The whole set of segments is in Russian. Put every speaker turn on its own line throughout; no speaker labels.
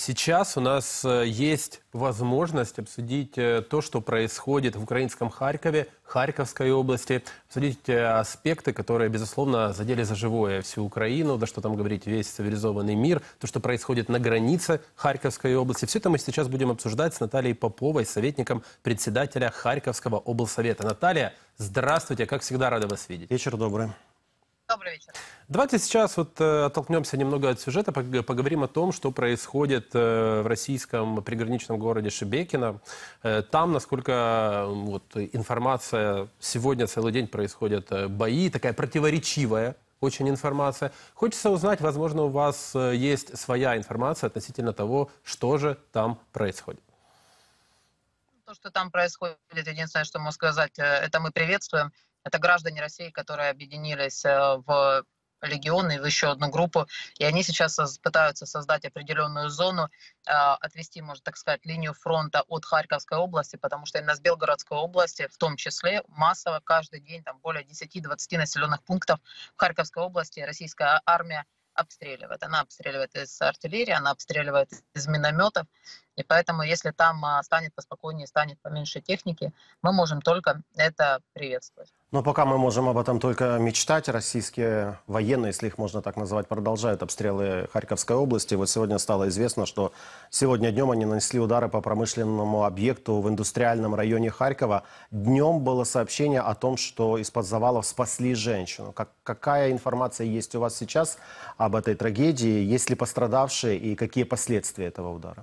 Сейчас у нас есть возможность обсудить то, что происходит в украинском Харькове, Харьковской области, обсудить аспекты, которые, безусловно, задели за живое всю Украину, да что там говорить, весь цивилизованный мир, то, что происходит на границе Харьковской области. Все это мы сейчас будем обсуждать с Натальей Поповой, советником председателя Харьковского облсовета. Наталья, здравствуйте, как всегда, рада вас видеть.
Вечер добрый.
Добрый вечер.
Давайте сейчас оттолкнемся немного от сюжета, поговорим о том, что происходит в российском приграничном городе Шебекино. Там, насколько информация, сегодня целый день происходят бои, такая противоречивая очень информация. Хочется узнать, возможно, у вас есть своя информация относительно того, что же там происходит.
То, что там происходит, единственное, что могу сказать, это мы приветствуем. Это граждане России, которые объединились в легионы, в еще одну группу, и они сейчас пытаются создать определенную зону, отвести, можно так сказать, линию фронта от Харьковской области, потому что именно с Белгородской области, в том числе, массово каждый день, там более 10-20 населенных пунктов в Харьковской области российская армия обстреливает. Она обстреливает из артиллерии, она обстреливает из минометов, и поэтому, если там станет поспокойнее, станет поменьше техники, мы можем только это приветствовать.
Но пока мы можем об этом только мечтать. Российские военные, если их можно так назвать, продолжают обстрелы Харьковской области. Вот сегодня стало известно, что сегодня днем они нанесли удары по промышленному объекту в индустриальном районе Харькова. Днем было сообщение о том, что из-под завалов спасли женщину. Какая информация есть у вас сейчас об этой трагедии? Есть ли пострадавшие и какие последствия этого удара?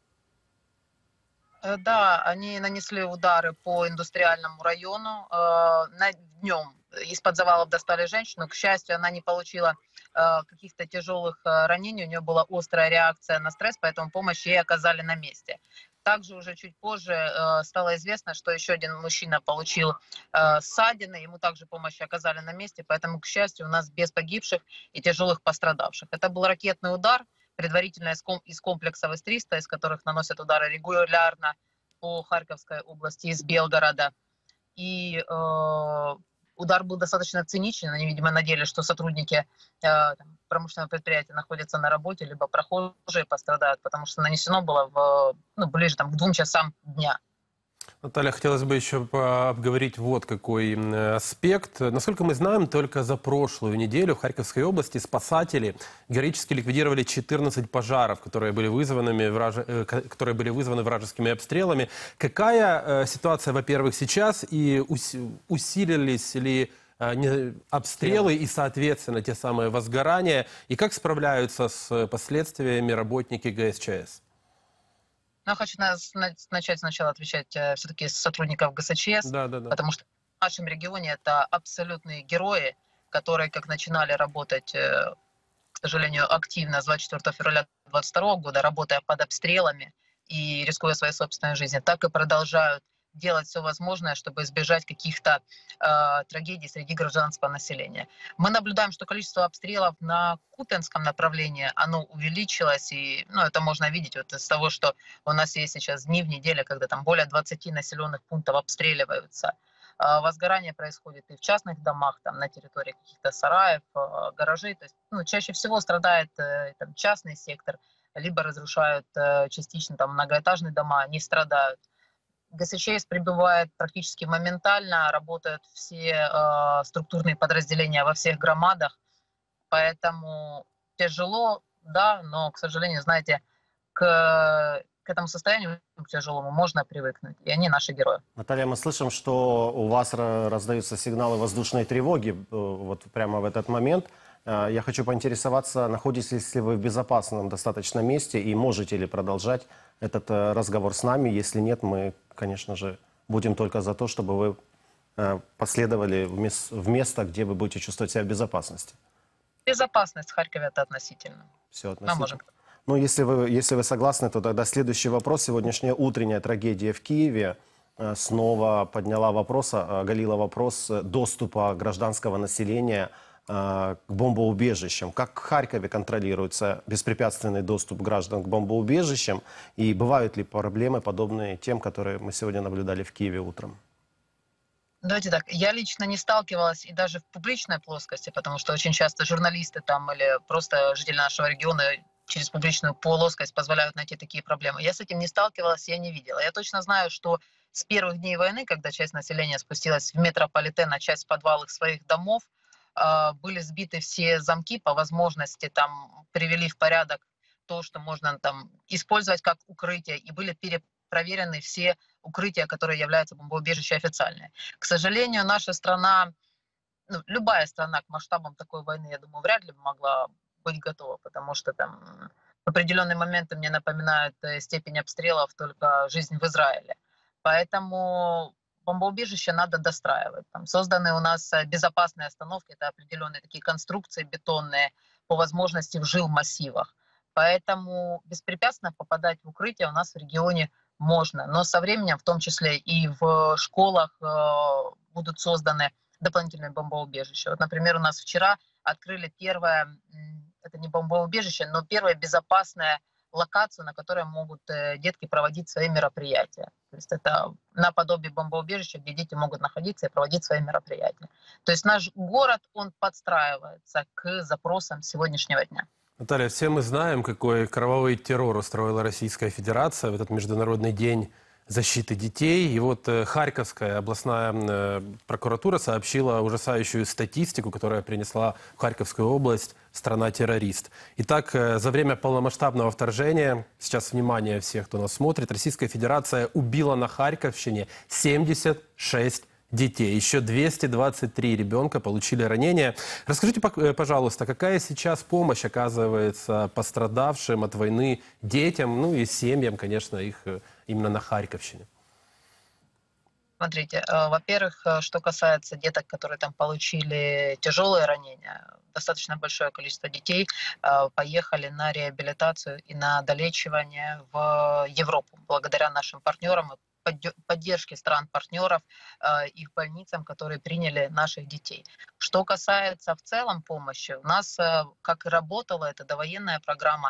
Да, они нанесли удары по индустриальному району. Днем из-под завалов достали женщину. К счастью, она не получила каких-то тяжелых ранений. У нее была острая реакция на стресс, поэтому помощь ей оказали на месте. Также уже чуть позже стало известно, что еще один мужчина получил ссадины. Ему также помощь оказали на месте. Поэтому, к счастью, у нас без погибших и тяжелых пострадавших. Это был ракетный удар. Предварительно из комплексов С-300, из которых наносят удары регулярно по Харьковской области из Белгорода. И удар был достаточно циничен. Они, видимо, надеялись, что сотрудники промышленного предприятия находятся на работе, либо прохожие пострадают, потому что нанесено было ближе к 2 часам дня.
Наталья, хотелось бы еще обговорить вот какой аспект. Насколько мы знаем, только за прошлую неделю в Харьковской области спасатели героически ликвидировали 14 пожаров, которые были вызваны вражескими обстрелами. Какая ситуация, во-первых, сейчас, и усилились ли обстрелы и, соответственно, те самые возгорания, и как справляются с последствиями работники ГСЧС?
Но я хочу начать сначала отвечать все-таки с сотрудников ГСЧС, потому что в нашем регионе это абсолютные герои, которые как начинали работать, к сожалению, активно с 24 февраля 2022 года, работая под обстрелами и рискуя своей собственной жизнью, так и продолжают делать все возможное, чтобы избежать каких-то трагедий среди гражданского населения. Мы наблюдаем, что количество обстрелов на Купянском направлении, оно увеличилось, и это можно видеть вот из того, что у нас есть сейчас дни в неделю, когда там более 20 населенных пунктов обстреливаются. Возгорание происходит и в частных домах, там, на территории каких-то сараев, гаражей. То есть, чаще всего страдает частный сектор, либо разрушают частично многоэтажные дома, они страдают. ГСЧС прибывает практически моментально, работают все структурные подразделения во всех громадах, поэтому тяжело, да, но, к сожалению, знаете, к этому состоянию, к тяжелому, можно привыкнуть, и они наши герои.
Наталья, мы слышим, что у вас раздаются сигналы воздушной тревоги вот прямо в этот момент. Я хочу поинтересоваться, находитесь ли вы в безопасном достаточно месте и можете ли продолжать этот разговор с нами. Если нет, мы, конечно же, будем только за то, чтобы вы последовали в место, где вы будете чувствовать себя в безопасности.
Безопасность в Харькове — это относительно.
Все относительно. Ну, если вы согласны, то тогда следующий вопрос. Сегодняшняя утренняя трагедия в Киеве снова подняла вопрос, оголила вопрос доступа гражданского населения к бомбоубежищам. Как в Харькове контролируется беспрепятственный доступ граждан к бомбоубежищам? И бывают ли проблемы, подобные тем, которые мы сегодня наблюдали в Киеве утром?
Давайте так, я лично не сталкивалась и даже в публичной плоскости, потому что очень часто журналисты там или просто жители нашего региона через публичную плоскость позволяют найти такие проблемы. Я с этим не сталкивалась, я не видела. Я точно знаю, что с первых дней войны, когда часть населения спустилась в метрополитен, а часть в подвалах своих домов, были сбиты все замки, по возможности там привели в порядок то, что можно там использовать как укрытие, и были перепроверены все укрытия, которые являются бомбоубежищем официальные. К сожалению, наша страна, ну, любая страна к масштабам такой войны, я думаю, вряд ли могла быть готова, потому что там в определенные моменты мне напоминают степень обстрелов только жизнь в Израиле. Поэтому бомбоубежище надо достраивать. Там созданы у нас безопасные остановки, это определенные такие конструкции бетонные, по возможности в жилмассивах. Поэтому беспрепятственно попадать в укрытие у нас в регионе можно. Но со временем, в том числе и в школах, будут созданы дополнительные бомбоубежища. Вот, например, у нас вчера открыли первое, это не бомбоубежище, но первое безопасное локацию, на которой могут детки проводить свои мероприятия. То есть это наподобие бомбоубежища, где дети могут находиться и проводить свои мероприятия. То есть наш город, он подстраивается к запросам сегодняшнего дня.
Наталья, все мы знаем, какой кровавый террор устроила Российская Федерация в этот Международный день защиты детей. И вот Харьковская областная прокуратура сообщила ужасающую статистику, которая принесла в Харьковскую область страна-террорист. Итак, за время полномасштабного вторжения, сейчас внимание всех, кто нас смотрит, Российская Федерация убила на Харьковщине 76 детей. Еще 223 ребенка получили ранения. Расскажите, пожалуйста, какая сейчас помощь оказывается пострадавшим от войны детям, ну и семьям, конечно, их именно на Харьковщине?
Смотрите, во-первых, что касается деток, которые там получили тяжелые ранения, достаточно большое количество детей поехали на реабилитацию и на долечивание в Европу, благодаря нашим партнерам и поддержки стран-партнеров, их больницам, которые приняли наших детей. Что касается в целом помощи, у нас, как и работала эта довоенная программа,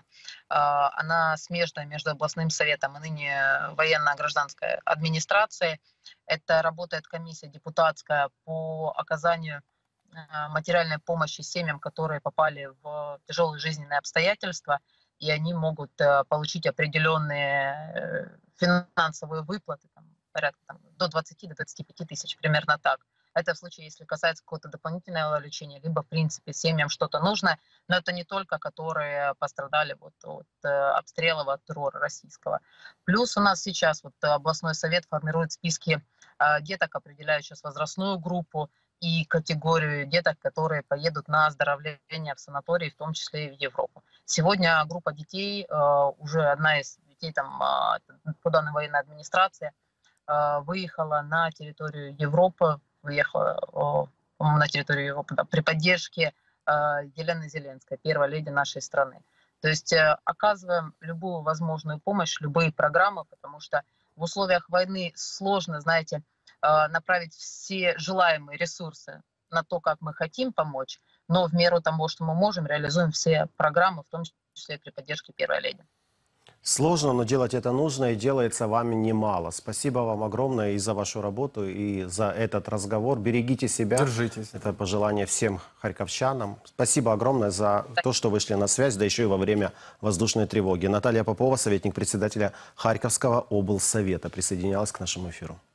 она смежная между областным советом и ныне военно-гражданской администрацией. Это работает комиссия депутатская по оказанию материальной помощи семьям, которые попали в тяжелые жизненные обстоятельства, и они могут получить определенные финансовые выплаты, там, порядка там, до 20-25 тысяч, примерно так. Это в случае, если касается какого-то дополнительного лечения, либо, в принципе, семьям что-то нужно, но это не только, которые пострадали вот от обстрелов, от террора российского. Плюс у нас сейчас вот областной совет формирует списки деток, определяют сейчас возрастную группу и категорию деток, которые поедут на оздоровление в санатории, в том числе и в Европу. Сегодня группа детей, уже одна из детей там, по данным военной администрации, выехала на территорию Европы, выехала на территорию Европы, да, при поддержке Елены Зеленской, первой леди нашей страны. То есть оказываем любую возможную помощь, любые программы, потому что в условиях войны сложно, знаете, направить все желаемые ресурсы на то, как мы хотим помочь, но в меру того, что мы можем, реализуем все программы, в том числе и при поддержке первой леди.
Сложно, но делать это нужно, и делается вами немало. Спасибо вам огромное и за вашу работу, и за этот разговор. Берегите себя.
Держитесь.
Это пожелание всем харьковчанам. Спасибо огромное за то, что вышли на связь, да еще и во время воздушной тревоги. Наталья Попова, советник председателя Харьковского облсовета, присоединялась к нашему эфиру.